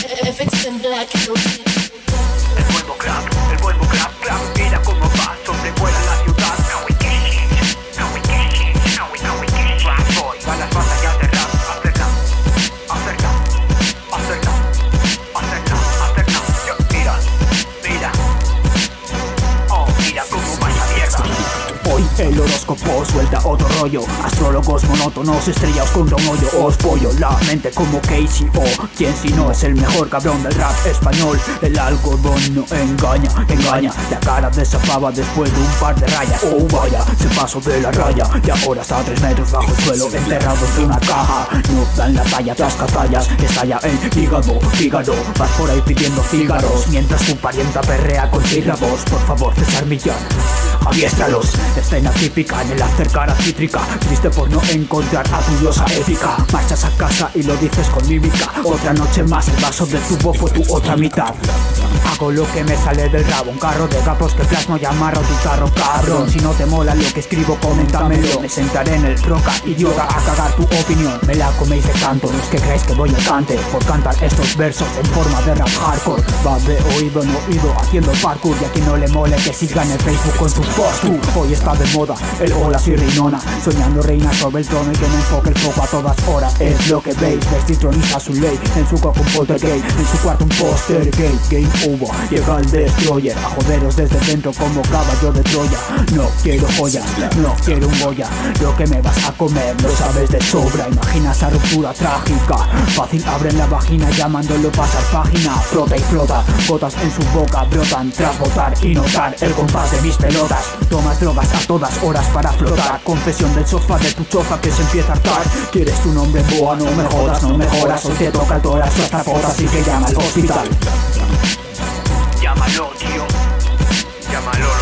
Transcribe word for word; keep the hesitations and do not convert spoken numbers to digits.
F X en Black. El buen vocab, el buen vocab, clap. Mira cómo va, sobrevuela la ciudad. Now we get it, now we get it, now we, now we get it. Rap boy, va las batallas de rap. Hacer rap, hacer rap, hacer rap, hacer rap, hacer rap. Yo, mira, mira. Oh, mira cómo va esa mierda. Hoy el horóscopo suelta otro rollo. Astrólogos monótonos, estrellados contra un hoyo. Os pollo la mente como Casey O. Quien si no es el mejor cabrón del rap español. El algodón no engaña, engaña. La cara de esa pava después de un par de rayas. Oh vaya, se pasó de la raya. Y ahora está a tres metros bajo el suelo, enterrado en una caja. No dan la talla, tras catallas. Estalla el hígado, hígado. Vas por ahí pidiendo cigarros mientras tu parienta perrea con sílabos. Por favor, César Millán, aviéstralos. Escena típica en el after, cara cítrica. Triste por no encontrar a tu diosa épica. Marchas a casa y lo dices con mímica. Otra noche más, el vaso de tu fue tu otra mitad. Hago lo que me sale del rabo. Un carro de capos que plasmo y amarro tu carro, cabrón. Si no te mola lo que escribo, coméntamelo. Me sentaré en el roca, idiota, a cagar tu opinión. Me la coméis de tanto los que creéis que voy al cante por cantar estos versos en forma de rap hardcore. Va de oído en oído haciendo parkour. Y a quien no le mole que siga en el Facebook con su post. Hoy está de moda el hola soy reinona, soñando reina sobre el trono y que me enfoque el foco a todas horas. Es lo que veis, vestir tronista su ley. En su coco un poltergeist, en su cuarto un póster gay. Game over, llega el destroyer a joderos desde dentro como caballo de Troya. No quiero joyas, no quiero un Goya. Lo que me vas a comer lo sabes de sobra. Imagina esa ruptura trágica. Fácil abren la vagina llamándolo pasar página. Flota y flota, gotas en su boca brotan tras botar y notar el compás de mis pelotas. Tomas drogas a todas horas para flotar. Confesión del sofá de tu chofa que se empieza a hartar. ¿Quieres tu nombre boa? No me jodas, no mejoras. Hoy te toca el tórax, tu hasta foto, así que llama al hospital. Llámalo, tío. Llámalo.